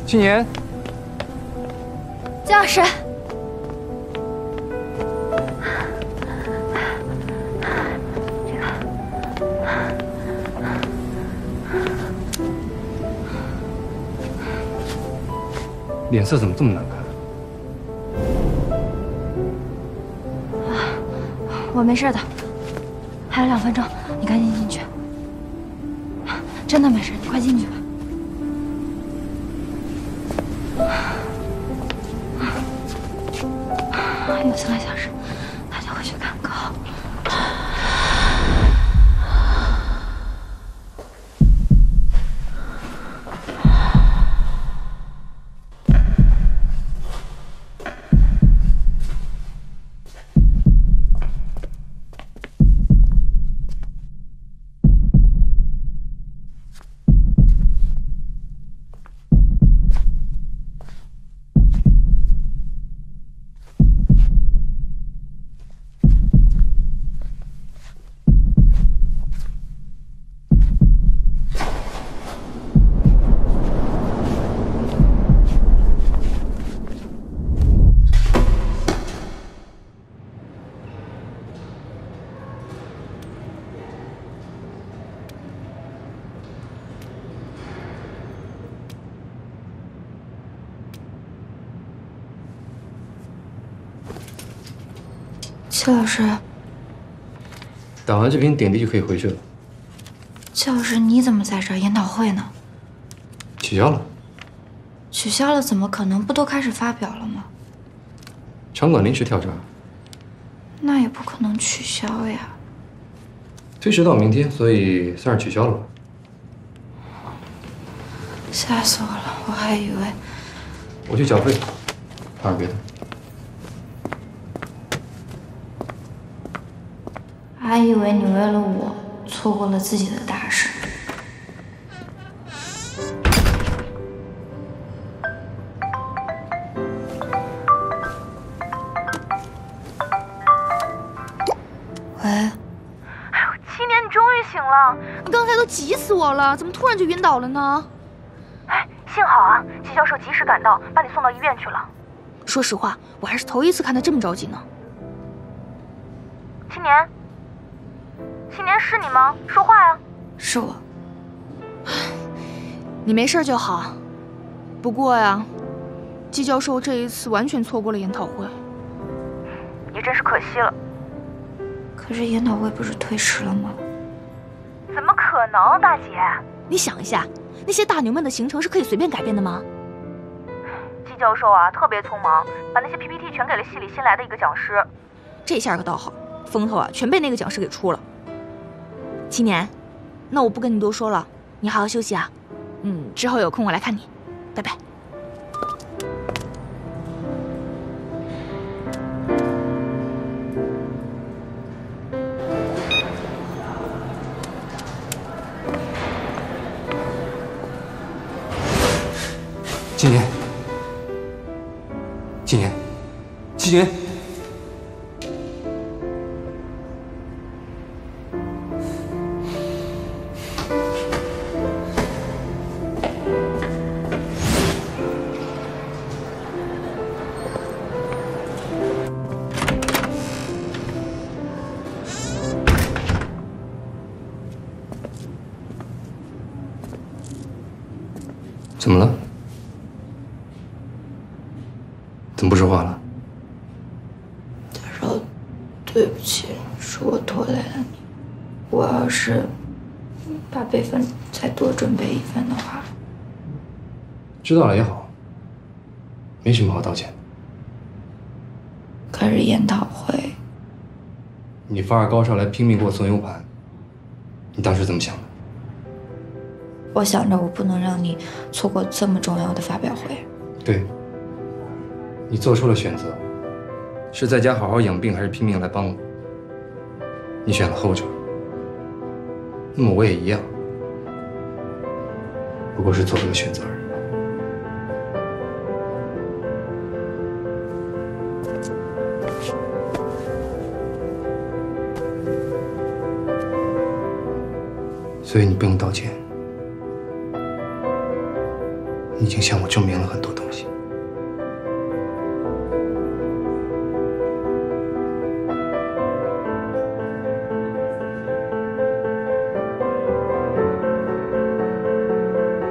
青年， 江老师， 脸色怎么这么难看？ 我没事的，还有2分钟，你赶紧进去。真的没事，你快进去吧。还有3个小时，他就会去赶考。戚老师， 打完这瓶点滴就可以回去了。 戚老师，你怎么在这儿？研讨会呢？ 取消了。 取消了？怎么可能？不都开始发表了吗？ 场馆临时调查。 那也不可能取消呀。 推迟到明天，所以算是取消了吧。 吓死我了！我还以为…… 我去缴费，谈点别的。 还以为你为了我错过了自己的大事。喂， 哎呦，七年，你终于醒了！ 你刚才都急死我了，怎么突然就晕倒了呢？ 哎，幸好啊，季教授及时赶到，把你送到医院去了。 说实话，我还是头一次看他这么着急呢。 青年，青年是你吗？说话呀！ 是我。 你没事就好。不过呀，季教授这一次完全错过了研讨会， 也真是可惜了。 可是研讨会不是推迟了吗？ 怎么可能，大姐？ 你想一下，那些大牛们的行程是可以随便改变的吗？ 季教授啊，特别匆忙，把那些 PPT 全给了系里新来的一个讲师。 这下可倒好，风头啊全被那个讲师给出了。青年，那我不跟你多说了，你好好休息啊。之后有空我来看你，拜拜。 青年，青年，青年，怎么了？怎么不说话了？ 大少，对不起，是我拖累了你。我要是把备份再多准备1份的话， 知道了也好，没什么好道歉的。 可是研讨会， 你发着高烧来拼命给我送 U 盘，你当时怎么想的？ 我想着我不能让你错过这么重要的发表会。 对，你做出了选择，是在家好好养病，还是拼命来帮我？你选了后者，那么我也一样，不过是做了个选择而已。所以你不用道歉， 你已经向我证明了很多东西。